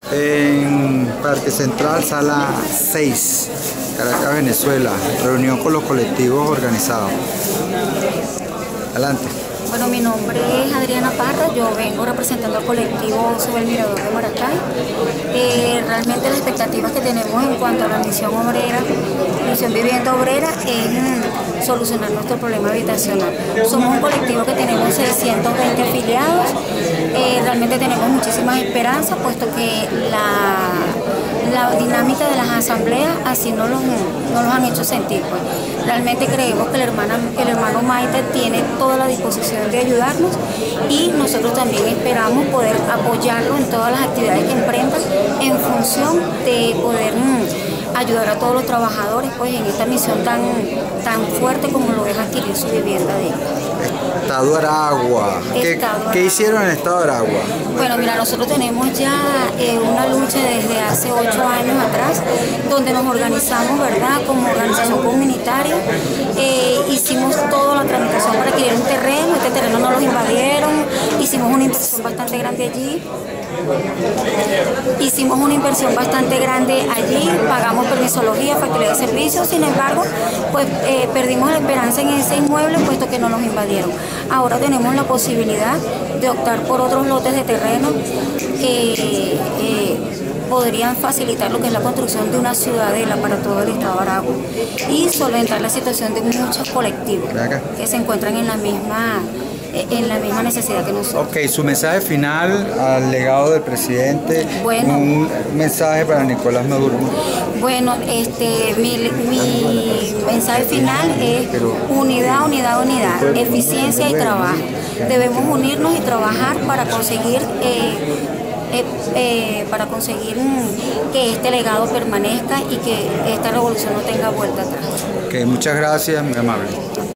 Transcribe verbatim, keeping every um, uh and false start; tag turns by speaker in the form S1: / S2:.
S1: En Parque Central, sala seis, Caracas, Venezuela, reunión con los colectivos organizados. Adelante.
S2: Bueno, mi nombre es Adriana Parra, yo vengo representando al colectivo Sube el Mirador de Maracay. Eh, realmente las expectativas que tenemos en cuanto a la misión obrera, misión vivienda obrera, es mm, solucionar nuestro problema habitacional. Somos un colectivo que tenemos seiscientos veinte afiliados, eh, realmente tenemos muchísimas esperanzas, puesto que la, la dinámica de las asambleas así no los, no los han hecho sentir. Pues. Realmente creemos que el, hermana, el hermano Maite tiene toda la disposición de ayudarnos y nosotros también esperamos poder apoyarlo en todas las actividades que emprenda en función de poder mmm, ayudar a todos los trabajadores pues en esta misión tan, tan fuerte como lo es adquirir su vivienda de ellos.
S1: Estado Aragua. ¿Qué,
S2: Estado
S1: ¿Qué hicieron en Estado Aragua?
S2: Bueno, mira, nosotros tenemos ya eh, una lucha desde hace ocho años atrás, donde nos organizamos, ¿verdad?, como organización comunitaria. Eh, hicimos toda la tramitación para adquirir un terreno, este terreno no los invadieron, hicimos una inversión bastante grande allí. Hicimos una inversión bastante grande allí, pagamos permisología, factura de servicios, sin embargo, pues eh, perdimos la esperanza en ese inmueble puesto que no nos invadieron. Ahora tenemos la posibilidad de optar por otros lotes de terreno que eh, podrían facilitar lo que es la construcción de una ciudadela para todo el estado de Aragua y solventar la situación de muchos colectivos que se encuentran en la misma en la misma necesidad que nosotros.
S1: Ok, su mensaje final al legado del presidente,
S2: bueno,
S1: un mensaje para Nicolás Maduro.
S2: Bueno, este, mi, mi mensaje final es unidad, unidad, unidad, eficiencia y trabajo. Debemos unirnos y trabajar para conseguir eh, Eh, eh, para conseguir mm, que este legado permanezca y que esta revolución no tenga vuelta atrás.
S1: Ok, muchas gracias, muy amable.